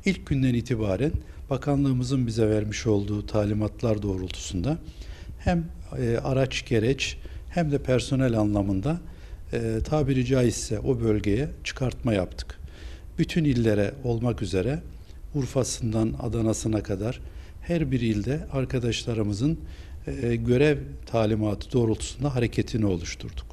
İlk günden itibaren bakanlığımızın bize vermiş olduğu talimatlar doğrultusunda hem araç gereç hem de personel anlamında tabiri caizse o bölgeye çıkartma yaptık. Bütün illere olmak üzere Urfa'sından Adana'sına kadar her bir ilde arkadaşlarımızın görev talimatı doğrultusunda hareketini oluşturduk.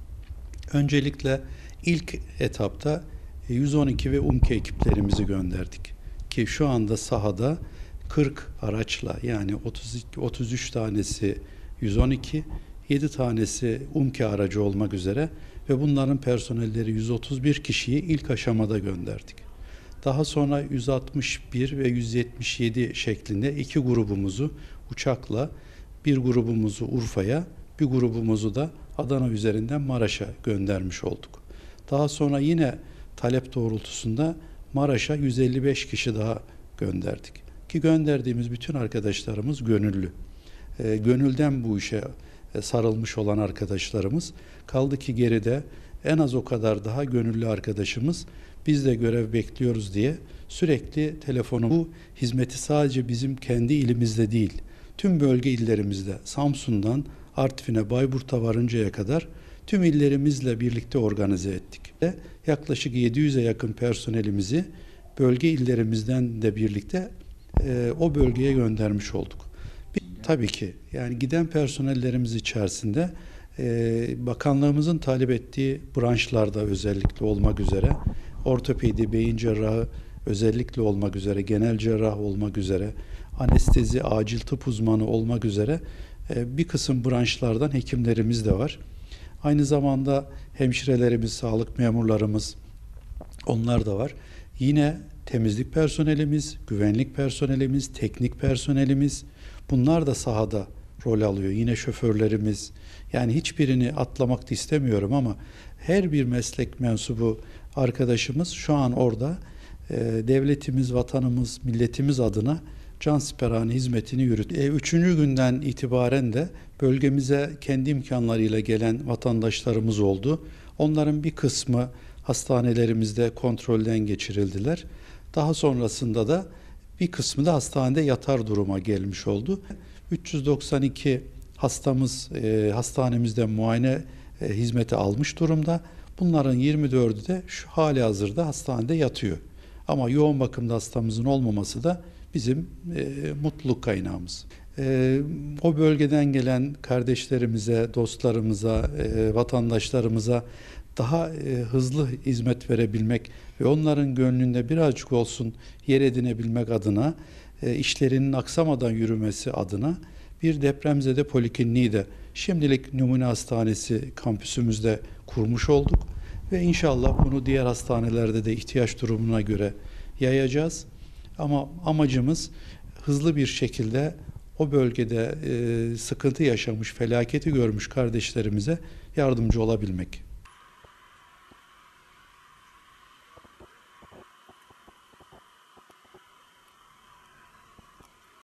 Öncelikle ilk etapta 112 ve UMKE ekiplerimizi gönderdik. Ki şu anda sahada 40 araçla, yani 33 tanesi 112, 7 tanesi UMKE aracı olmak üzere ve bunların personelleri 131 kişiyi ilk aşamada gönderdik. Daha sonra 161 ve 177 şeklinde iki grubumuzu uçakla, bir grubumuzu Urfa'ya, bir grubumuzu da Adana üzerinden Maraş'a göndermiş olduk. Daha sonra yine talep doğrultusunda Maraş'a 155 kişi daha gönderdik. Ki gönderdiğimiz bütün arkadaşlarımız gönüllü. Gönülden bu işe sarılmış olan arkadaşlarımız. Kaldı ki geride en az o kadar daha gönüllü arkadaşımız biz de görev bekliyoruz diye sürekli telefonu. Bu hizmeti sadece bizim kendi ilimizde değil, tüm bölge illerimizde, Samsun'dan Artvin'e, Bayburt'a varıncaya kadar tüm illerimizle birlikte organize ettik. Yaklaşık 700'e yakın personelimizi bölge illerimizden de birlikte o bölgeye göndermiş olduk. Tabii ki yani giden personellerimiz içerisinde bakanlığımızın talep ettiği branşlarda özellikle olmak üzere ortopedi, beyin cerrahı özellikle olmak üzere, genel cerrah olmak üzere, anestezi, acil tıp uzmanı olmak üzere bir kısım branşlardan hekimlerimiz de var. Aynı zamanda hemşirelerimiz, sağlık memurlarımız, onlar da var. Yine temizlik personelimiz, güvenlik personelimiz, teknik personelimiz, bunlar da sahada rol alıyor. Yine şoförlerimiz, yani hiçbirini atlamak da istemiyorum ama her bir meslek mensubu arkadaşımız şu an orada devletimiz, vatanımız, milletimiz adına cansiperane hizmetini yürütüyor. Üçüncü günden itibaren de bölgemize kendi imkanlarıyla gelen vatandaşlarımız oldu. Onların bir kısmı hastanelerimizde kontrolden geçirildiler. Daha sonrasında da bir kısmı da hastanede yatar duruma gelmiş oldu. 392 hastamız hastanemizde muayene hizmeti almış durumda. Bunların 24'ü de şu hali hazırda hastanede yatıyor. Ama yoğun bakımda hastamızın olmaması da bizim mutluluk kaynağımız. O bölgeden gelen kardeşlerimize, dostlarımıza, vatandaşlarımıza daha hızlı hizmet verebilmek ve onların gönlünde birazcık olsun yer edinebilmek adına, işlerinin aksamadan yürümesi adına bir depremzede polikliniği de şimdilik numune hastanesi kampüsümüzde kurmuş olduk ve inşallah bunu diğer hastanelerde de ihtiyaç durumuna göre yayacağız. Ama amacımız hızlı bir şekilde o bölgede sıkıntı yaşamış, felaketi görmüş kardeşlerimize yardımcı olabilmek.